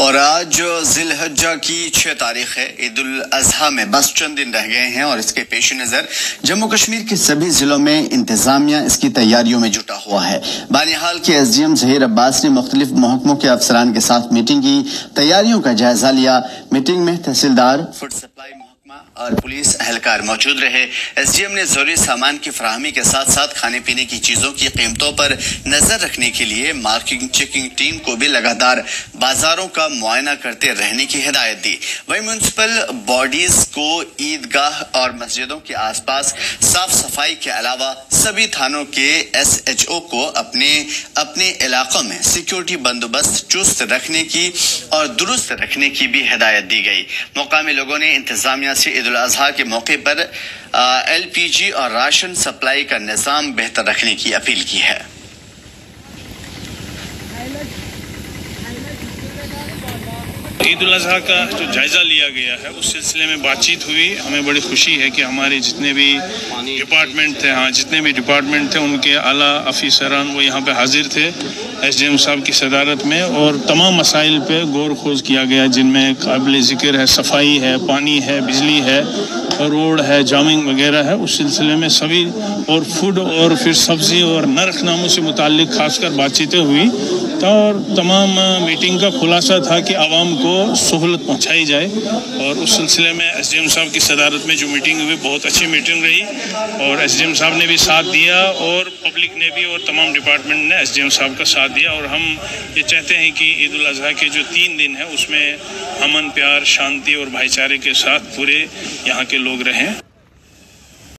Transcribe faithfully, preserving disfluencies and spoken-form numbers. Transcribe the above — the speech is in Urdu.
اور آج ذی الحجہ کی چھ تاریخ ہے، عید الاضحیٰ میں بس چند دن رہ گئے ہیں، اور اس کے پیش نظر جموں کشمیر کے سبھی ضلعوں میں انتظامیہ اس کی تیاریوں میں جٹا ہوا ہے۔ بانہال کے S D M Zaheer Abbas نے مختلف محکموں کے افسران کے ساتھ میٹنگ کی، تیاریوں کا جائزہ لیا۔ میٹنگ میں تحصیلدار، فوڈ سپلائی محکمہ اور پولیس اہلکار موجود رہے۔ ایس ڈی ایم نے ضروری سامان کی فراہمی کے ساتھ ساتھ کھانے پینے کی چیزوں کی قیمتوں پر نظر رکھنے کے لیے مارکیٹنگ چیکنگ ٹیم کو بھی لگاتار بازاروں کا معائنہ کرتے رہنے کی ہدایت دی۔ وہیں میونسپل باڈیز کو عیدگاہ اور مسجدوں کے آس پاس صاف صفائی کے علاوہ سبھی تھانوں کے ایس ایچ او کو اپنے اپنے علاقوں میں سیکیورٹی بندوبست چست رکھنے کی اور درست رکھنے کی بھی ہدایت دی گئی۔ مقامی لوگوں نے انتظامیہ سے عید الاضحیٰ کے موقع پر ایل پی جی اور راشن سپلائی کا نظام بہتر رکھنے کی اپیل کی ہے۔ عید الاضحیٰ کا جو جائزہ لیا گیا ہے اس سلسلے میں بات چیت ہوئی۔ ہمیں بڑی خوشی ہے کہ ہمارے جتنے بھی ڈپارٹمنٹ تھے ہاں جتنے بھی ڈپارٹمنٹ تھے ان کے اعلیٰ افیسران وہ یہاں پہ حاضر تھے ایس ڈی ایم صاحب کی صدارت میں، اور تمام مسائل پہ غور خوض کیا گیا جن میں قابل ذکر ہے صفائی ہے، پانی ہے، بجلی ہے، روڈ ہے، جامنگ وغیرہ ہے۔ اس سلسلے میں سبھی اور فوڈ اور پھر سبزی اور نرخ ناموں سے متعلق خاص کر بات چیتیں ہوئی، اور تمام میٹنگ کا خلاصہ تھا کہ عوام کو سہولت پہنچائی جائے، اور اس سلسلے میں ایس ڈی ایم صاحب کی صدارت میں جو میٹنگ ہوئی بہت اچھی میٹنگ رہی، اور ایس ڈی ایم صاحب نے بھی ساتھ دیا اور پبلک نے بھی اور تمام ڈپارٹمنٹ نے ایس ڈی ایم صاحب کا ساتھ دیا۔ اور ہم یہ چاہتے ہیں کہ عید الاضحیٰ کے جو تین دن ہیں اس میں امن، پیار، شانتی اور بھائی چارے کے ساتھ پورے یہاں کے لوگ رہیں۔